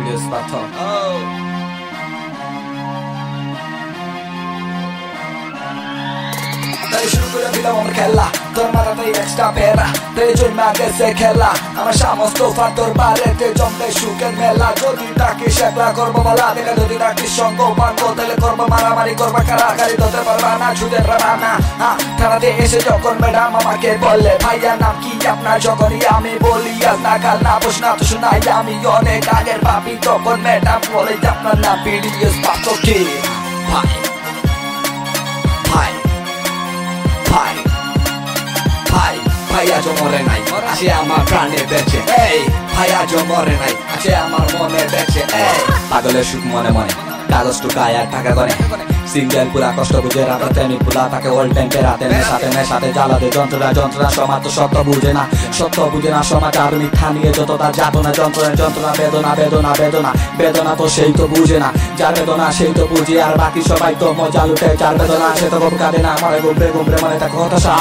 Bilius Bato. তাই শুরু করে দিলাম আমার খেলা, তোর মাথাতেই এক্সট্রা পেরা, তাই জন্য গেছে খেলা আমার সমস্ত ফাতর বারেতে জমবে সুখের মেলা। যদি তাকিস একলা করবো বলা দেখে, যদি তাকিস সঙ্গ পাঙ্গ তাহলে করবো মারামারি, করবা কারাগারি ধরতে পারবা না, ছুটে পারবা না। থানাতে এসে যখন ম্যাডাম আমাকে বললে ভাইয়া নাম কি আপনার, যখনই আমি বলি আজ না কাল না বস না তো শোনাই আমি অনেক আগের ভাবি, তখন ম্যাডাম বলে আপনার নাম বিলিয়াস বাতো। কি ভাই ভাই ভাই ভাই ভাই আজও মরে নাই, আছে আমার প্রাণে বেঁচে। এই ভাই আজও মরে নাই, আছে আমার মনে বেঁচে। এই পাগলের সুখ মনে মনে, কাগজ টুকায় আর টাকা করে, সিঙ্গেল পুরা কষ্ট বুঝে রাতে প্রেমিক পুলা তাকে অল টাইম পেরাতে নেশাতে জ্বালাতে যন্ত্রণা সমাজ তো সত্য বুঝে না, সমাজ আর মিথ্যা নিয়ে যত তার যাতনা যন্ত্রণা বেদনা তো সেই তো বুঝে না, যার বেদনা সেই তো বুঝে, আর বাকি সবাই তো মজা লুটে, যার বেদনা সে তো গপ কাঁদে না, আমার গুমরে মানে তাকে হতাশা।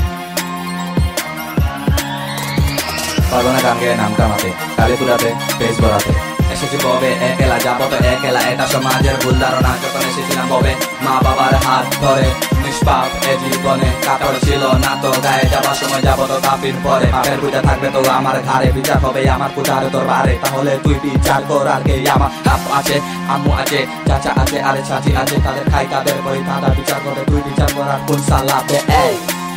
পারবো না গান গেয়ে নাম কামাতে, কালীপুরাতে পেজ ভরাতে, এসেছি ববে একলা যাবো তো একলা, এটা সমাজের ভুল ধারণা। যখন এসেছিলাম ববে মা বাবার হাত ধরে, নিষ্পাপ এ জীবনে কাপড় ছিল না তো গায়ে, যাবার সময় যাবো তো কাফির পরে, বাপের পূজা থাকবে তো আমার ঘাড়ে, বিচার হবে আমার পূজার তোর বারে, তাহলে তুই বিচার কর আর কে। আমার হাপ আছে, আম্মু আছে, চাচা আছে, আরে চাচি আছে, তাদের খাই তাদের বই, তারা বিচার করে তুই বিচার করার কোন সালাতে। এই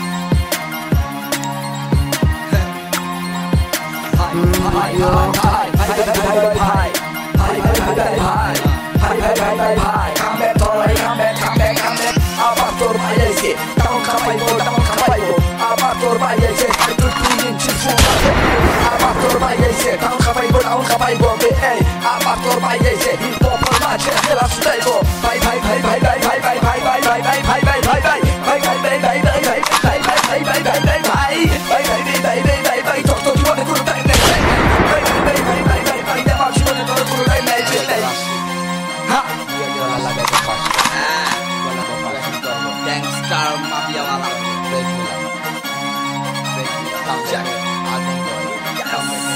Mafia wala.